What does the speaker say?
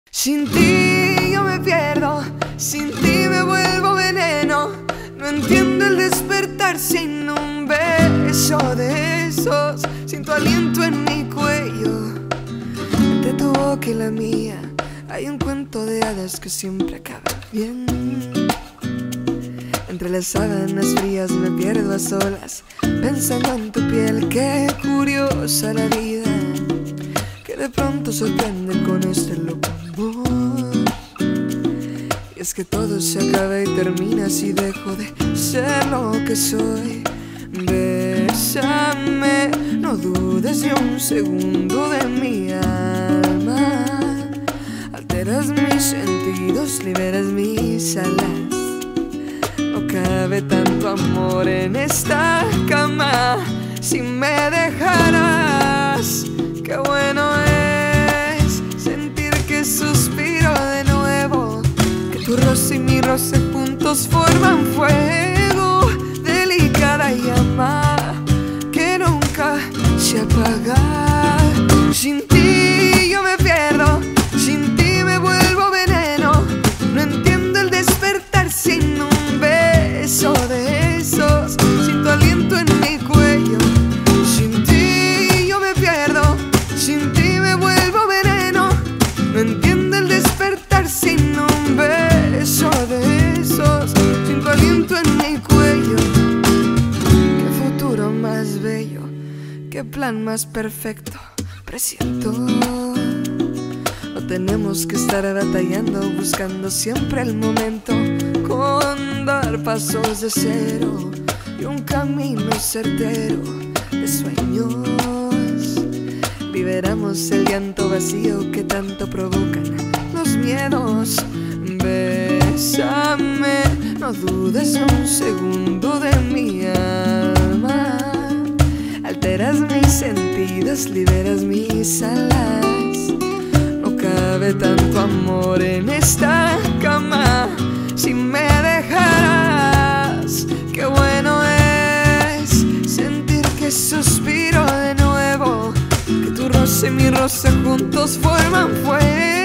Sin ti yo me pierdo, sin ti me vuelvo veneno. No entiendo el despertar sin un beso de esos, sin tu aliento en mi cuello. Entre tu boca y la mía hay un cuento de hadas que siempre acaba bien. Entre las sábanas frías me pierdo a solas, pensando en tu piel. Qué curiosa la vida, que de pronto sorprende con este loco amor. Y es que todo se acaba y termina si dejo de ser lo que soy. Bésame, no dudes ni un segundo de mi alma. Alteras mis sentidos, liberas mis alas. No cabe tanto amor en esta cama. Si me dejarás, qué bueno es sentir que suspiro de nuevo, que tu roce y mi roce juntos forman fuego. Delicada llama que nunca se apaga. Sin ti yo me pierdo, sin ti me vuelvo veneno. No entiendo el despertar sin un beso de esos, sin tu aliento en mi cuello. Sin ti yo me pierdo, sin ti me vuelvo veneno. No entiendo el despertar sin un beso de esos, sin tu aliento en mi cuello. Qué futuro más bello, qué plan más perfecto presiento. No tenemos que estar batallando, buscando siempre el momento, con dar pasos de cero y un camino certero de sueños. Liberamos el llanto vacío que tanto provocan los miedos. Bésame, no dudes un segundo de mi alma. Alteras mis sentidos, liberas mis alas. No cabe tanto amor en esta cama. Si me dejarás, qué bueno es sentir que suspiro de nuevo, que tu roce y mi roce juntos forman fuego.